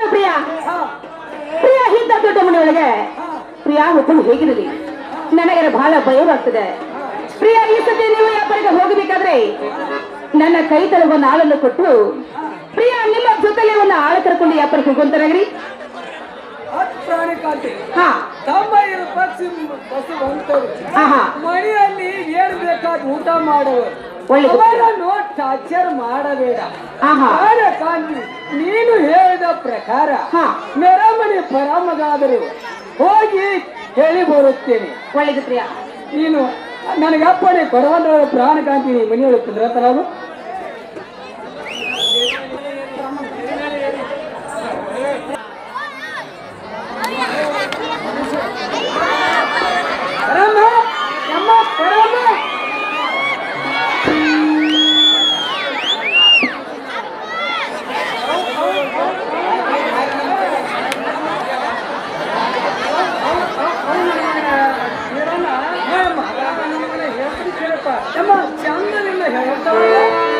ಪ್ರಿಯಾ ಪ್ರಿಯಾ ಇಂಥ ದೊಡ್ಡ ಮನೆಯೊಳಗೆ ಪ್ರಿಯಾ ಹುಟ್ಟು ಹೇಗಿರಲಿ ನನಗೆ ಬಹಳ ಭಯವಾಗ್ತದೆ. ಪ್ರಿಯಾ ಈ ಸತಿ ನೀವು ವ್ಯಾಪಾರಕ್ಕೆ ಹೋಗಬೇಕಾದ್ರೆ ನನ್ನ ಕೈ ತಲೆ ಒಂದು ಆಳನ್ನು ಕೊಟ್ಟು ಪ್ರಿಯಾ ನಿಮ್ಮ ಜೊತೆಲೆ ಒಂದು ಆಳ ಕರ್ಕೊಂಡು ವ್ಯಾಪಾರಕ್ಕೆ ಹೋಗುವಂತಾಗ್ರಿ. ಮನೆಯಲ್ಲಿ ಏನ್ ಬೇಕಾದ ಊಟ ಮಾಡುವರು ಟಾರ್ಚರ್ ಮಾಡಬೇಡ. ನೀನು ಹೇಳಿದ ಪ್ರಕಾರ ಮೆರಮನೆ ಪರಮಗಾದರೂ ಹೋಗಿ ಹೇಳಿ ಬರುತ್ತೇನೆ. ಒಳ್ಳೆದು ಪ್ರಿಯಾ. ನೀನು ನನಗೆ ಅಪ್ಪಣೆ ಕೊಡುವಂತ ಪ್ರಾಣ ಕಾಂತೀನಿ ಮನೆಯೊಳಗೆ ಕುಂದ್ರತಲಾಗು. ಚಂದನಿಂದ ಹೇಳ್ತಾಳೆ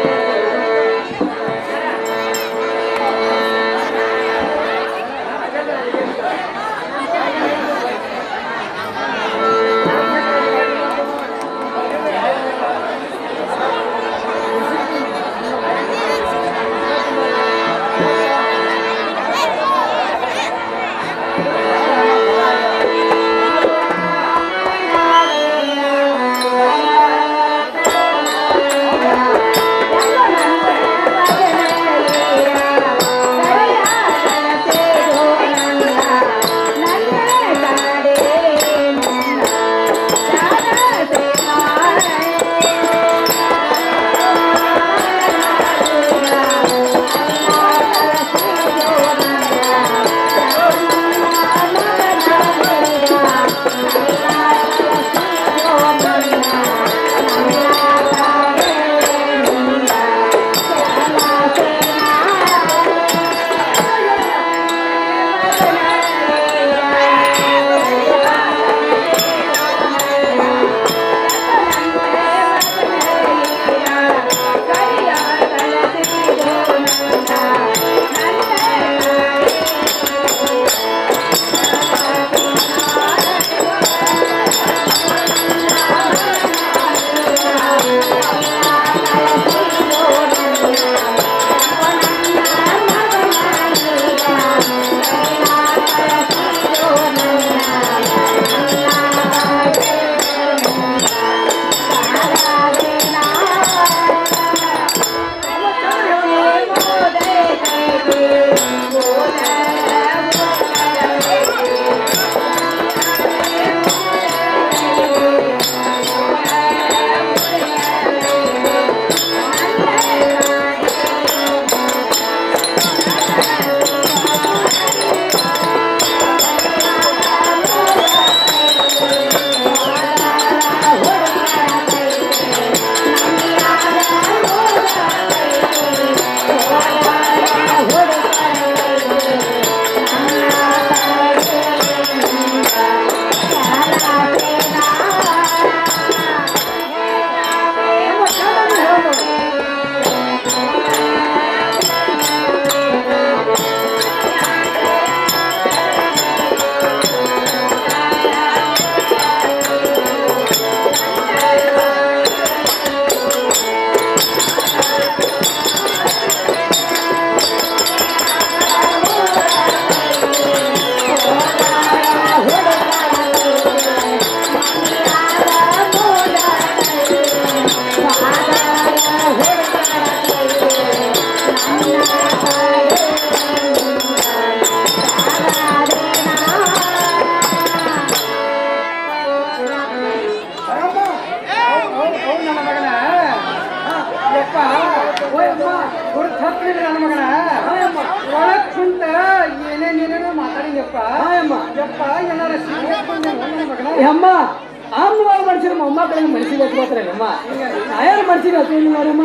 ಅಮ್ಮ ಆಮ್ಲವಾಗಿ ಮನುಷ್ಯರು ಮೊಮ್ಮಕ್ಕಳಿಗೆ ಮನಸ್ಸಿಗೆ ಹಚ್ಕೋತಾರೆ ಅಮ್ಮ ಯಾರು ಮನಸ್ಸಿಗೆ ಹಚ್ಚಿ ನೋಡಮ್ಮ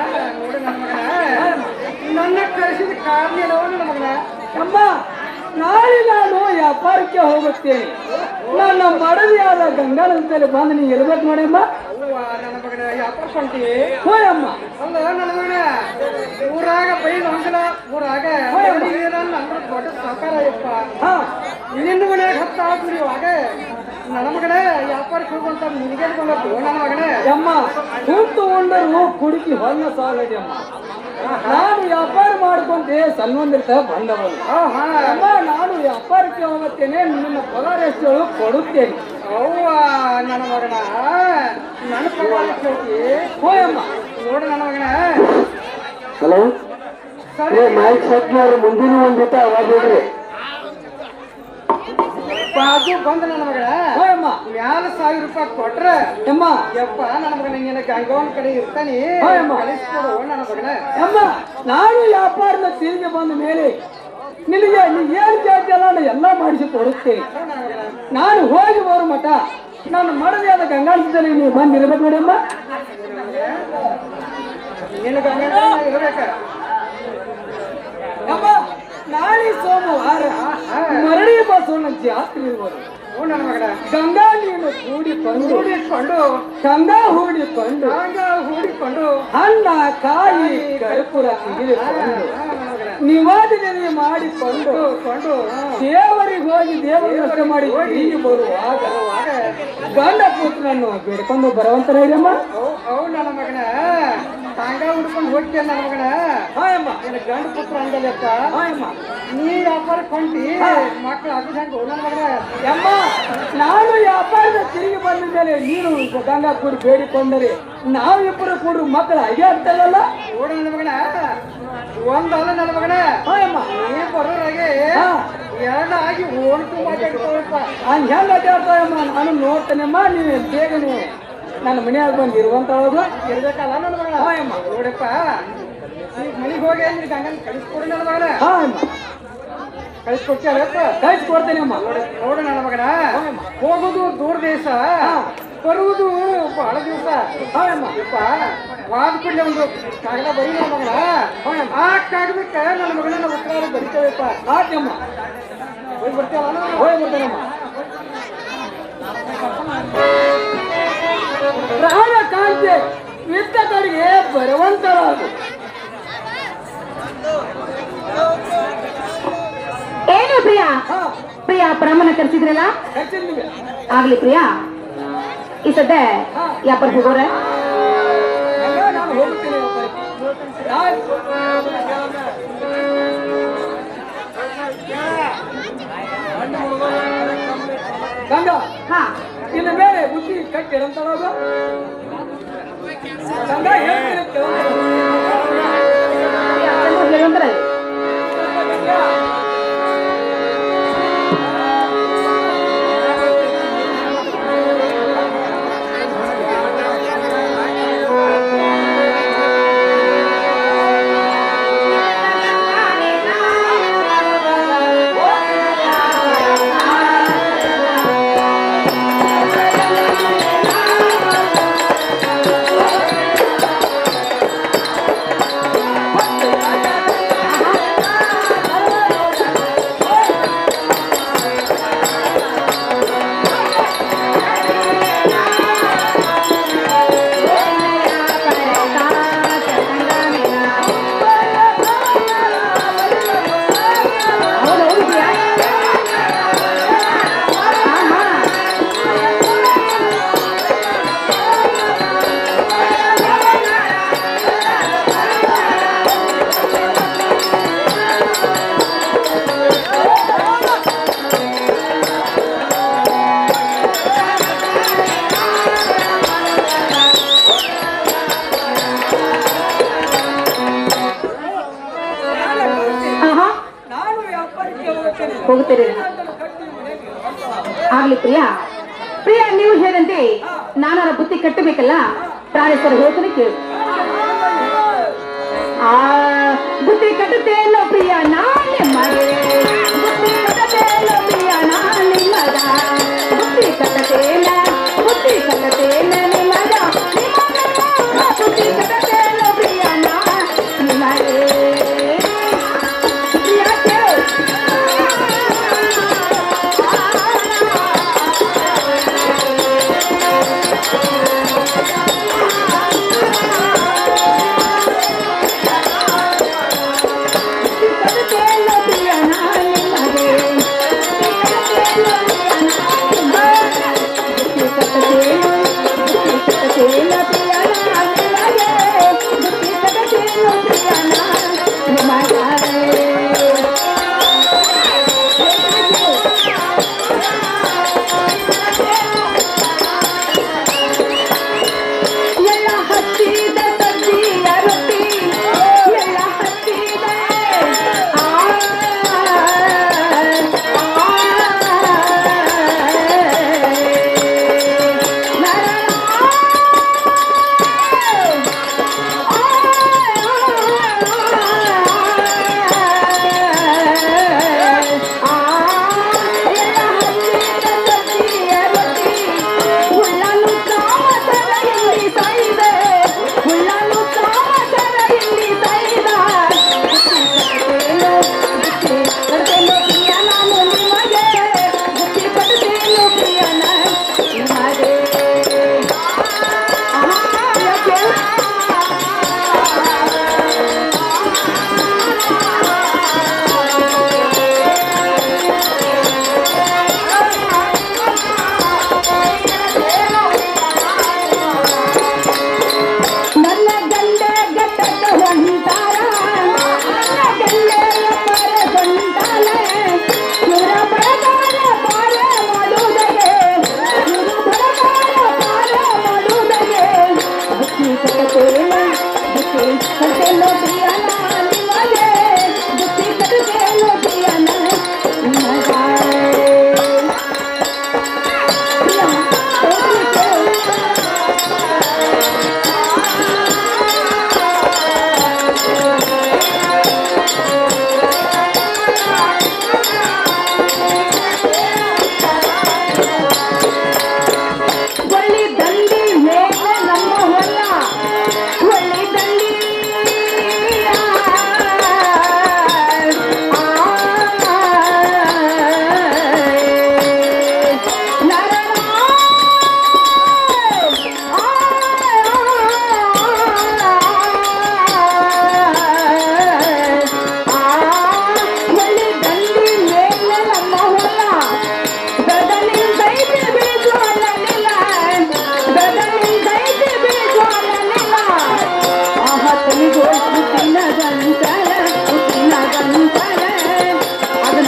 ನನ್ನ ಕಳಿಸಿದ ಕಾರಣ ನನ್ನ ಮಗನ ಅಮ್ಮ ನಾಳೆ ನಾನು ವ್ಯಾಪಾರಕ್ಕೆ ಹೋಗುತ್ತೇನೆ ನನ್ನ ಮಡದಿಯಾದ ಗಂಗಾಳದಲ್ಲಿ ಬಂದು ನೀ ಇರ್ಬೇಕು ನೋಡಮ್ಮ ನನ್ನ ಮಗನ ವ್ಯಾಪಾರ ಹೊಂಟಿ ಹೋಯಮ್ಮ ಅಲ್ಲ ನನ್ನ ಮಗನ ಊರಾಗ ಬೈದು ಅಂಕಲ ಊರಾಗ ದೊಡ್ಡ ನಿನ್ನ ಮನೆಯಾಗ ಹತ್ತ ಹಾಕ್ರಿ ಇವಾಗ ನನ್ನ ಮಗನೇ ವ್ಯಾಪಾರಕ್ಕೆ ಹೋಗುವಂತ ನಿನಗೆ ಬಂದದ್ದು ನನ್ನ ಮಗನೇ ಅಮ್ಮ ಕೂತು ಉಂಡರು ಕುಡುಕಿ ಹೊನ್ನ ಸಾಲದೆ ಅಮ್ಮ ನಾನು ವ್ಯಾಪಾರ ಮಾಡ್ಕೊಂಡೆ ಸಲ್ವಂದಿರ್ತ ಬಂದವನು ಅಮ್ಮ ನಾನು ವ್ಯಾಪಾರಕ್ಕೆ ಹೋಗುತ್ತೇನೆ ನಿನ್ನ ಪಗಾರ ಎಷ್ಟು ಕೊಡುತ್ತೇನೆ ಅವ್ವ ನನ್ನ ಮಗನ ನನ್ನ ಪಗಾರ ಕೇಳಿ ಹೋಯಮ್ಮ ನೋಡು ನನ್ನ ಮಗನ ಹಲೋ ಮೈಕ್ ಸತ್ನವ್ರು ಮುಂದಿನ ಒಂದಿಟ್ಟ ಅವಾಗ ಹೇಳ್ರಿ ಬಾಜು ಬಂದ ನನ್ನ ಮಗಳ ಹೋಯಮ್ಮ ಮ್ಯಾಲ 1000 ರೂಪಾಯಿ ಕೊಟ್ರೆ ಅಮ್ಮ ಯಪ್ಪ ನನ್ನ ಮಗನ ನಿನ್ನ ಗಂಗವನ ಕಡೆ ಇರ್ತಾನೆ ಕಳಿಸ್ಕೊಡು ನನ್ನ ಮಗನ ಅಮ್ಮ ನಾನು ವ್ಯಾಪಾರದ ತಿರುಗಿ ಬಂದ ಮೇಲೆ ನಿನಗೆ ನೀ ಏನ್ ಕೇಳ್ತಿಯಲ್ಲ ನಾನು ಎಲ್ಲ ಮಾಡಿಸಿ ಕೊಡುತ್ತೇನೆ ನಾನು ಹೋಗಿ ಬರೋ ಮಠ ನಾನು ಮಡದಿಯಾದ ಗಂಗಾಳದಲ್ಲಿ ನೀವು ಬಂದಿರ್ಬೇಕು ನೋಡಿ ಅಮ್ಮ ನಿನ್ನ ಗಂಗಾ ಇರ್ಬೇಕ ಅಮ್ಮ ನಾಳೆ ಸೋಮವಾರ ಮರಳಿ ಬಸವನ ಜಾತ್ರೆ ಇರುವುದು ಗಂಗಾ ನೀನು ಹೂಡಿಕೊಂಡು ಗಂಗಾ ಹೂಡಿಕೊಂಡು ಹಣ್ಣ ಕಾಯಿ ಕರ್ಪೂರ ತೆಗೆದುಕೊಂಡು ನಿವಾದನೆ ಮಾಡಿಕೊಂಡು ದೇವರಿಗೆ ಹೋಗಿ ದೇವರ ಮಾಡಿ ಹೀಗೆ ಬರುವಾಗ ಗಂಡ ಪುತ್ರನನ್ನು ಬೇಡ್ಕೊಂಡು ಬರುವಂತ ಹೇಳಿಯಮ್ಮ ನನ್ನ ಮಗನ ತಾಂಗ ಹುಡ್ಕೊಂಡು ಹೋಗ್ತೇನೆ ನನ್ನ ಮಗನ ಹಾಯಮ್ಮ ನಿನ್ನ ಗಂಡ ಪುತ್ರ ಅಂದಲ್ಲಪ್ಪ ಹಾಯಮ್ಮ ನೀ ವ್ಯಾಪಾರಕ್ಕೆ ಹೊಂಟಿ ಮಕ್ಕಳು ಅಭಿಷೇಕ ನನ್ನ ಮಗನ ಅಮ್ಮ ನಾನು ವ್ಯಾಪಾರದ ತಿರುಗಿ ಬಂದ ಮೇಲೆ ನೀನು ಗಂಗಾ ಕೂಡಿ ಬೇಡಿಕೊಂಡರೆ ನಾವಿಬ್ಬರು ಕೂಡ ಮಕ್ಕಳು ಹಾಗೆ ಆಗ್ತಾರಲ್ಲ ನೋಡ ನನ್ನ ಮಗನ ಒಂದಲ್ಲ ನನ್ನ ಮಗನ ಹಾಯಮ್ಮ ನೀ ಬರೋರಾಗೆ ಎರಡು ಆಗಿ ಓಣ್ತು ಮಾತಾಡ್ತಾವಪ್ಪ ಹಂಗೆ ಹೆಂಗೆ ಅಡ್ಡಾಡ್ತಾವಮ್ಮ ನಾನು ನೋಡ್ತೇನೆಮ್ಮ ನೀವು ಬೇಗನೆ ನನ್ನ ಮನೆಯಾಗ ಬಂದು ಇರುವಂತವಾಗ ಇರ್ಬೇಕಲ್ಲ ನನ್ನ ಮಗಳ ಹಾಯಮ್ಮ ನೋಡಪ್ಪ ಮನೆಗೆ ಹೋಗಿ ನಿನ್ ಗಂಗನ ಕಳಿಸ್ಕೊಡು ನನ್ನ ಮಗನ ಹಾಯಮ್ಮ ಕಳಿಸ್ಕೊಡ್ತೀಯಲ್ಲಪ್ಪ ಕಳಿಸ್ಕೊಡ್ತೇನೆ ಅಮ್ಮ ನೋಡು ನನ್ನ ಮಗನ ಹೋಗುದು ದೂರ ದೇಶ ಬರುವುದು ಬಹಳ ದಿವಸ ಹಾಯಮ್ಮ ಯಪ್ಪ ವಾದ ಕೂಡಲೇ ಒಂದು ಕಾಗದ ಬರೀ ನನ್ನ ಮಗನ ಆ ಕಾಗದಕ್ಕೆ ನನ್ನ ಮಗನ ಉತ್ತರ ಬರೀತೇವಪ್ಪ ಹಾಕಮ್ಮ ಹೋಗಿ ಬರ್ತೀವಲ್ಲ ಹೋಗಿ ಬರ್ತೇನಮ್ಮ ಪ್ರಾಣ ಕಾಂತಿ ಯುದ್ಧ ಕಡೆಗೆ ಬರುವಂತರಾಗು ಏನು ಪ್ರಿಯಾ ಪ್ರಮಾಣ ಕರ್ಸಿದ್ರಲ್ಲ ಆಗ್ಲಿ ಪ್ರಿಯಾ ಈ ಸದ್ಯ ವ್ಯಾಪಾರ ಹೋಗೋರ ನಾನು ಹೋಗುತ್ತೇನೆ ಗಂಗಾ ಇನ್ನ ಮೇಲೆ ಬುದ್ಧಿ ಕಟ್ಟಿರಂತಳೋದು ಗಂಗಾ ಹೇಳಂದ್ರೆ ಹೋಗುತ್ತೀರಿ ಆಗ್ಲಿ ಪ್ರಿಯಾ ಪ್ರಿಯಾ ನೀವು ಹೇಳಿದಂತೆ ನಾನಾರ ಬುತ್ತಿ ಕಟ್ಟಬೇಕಲ್ಲ ಪ್ರಾಣೇಶ್ವರ ಹೇಳ್ತಾನೆ ಕೇಳು ಆ ಬುತ್ತಿ ಕಟ್ಟುತ್ತೇನೋ ಪ್ರಿಯಾ ನಾನೇ ಮರೆ ಬುತ್ತಿ ಕಟ್ಟುತ್ತೇನೋ ಪ್ರಿಯಾ ನಾನೇ ಮಗ ಬುತ್ತಿ ಕಟ್ಟುತ್ತೇನ ನಿಮಗ ಬುತ್ತಿ ಕಟ್ಟುತ್ತೇನೋ ಪ್ರಿಯಾ ನಾನೇ ಮರೆ Piana.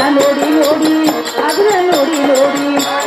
ನೋಡಿ ನೋಡಿ ಅದನ್ನ ನೋಡಿ ನೋಡಿ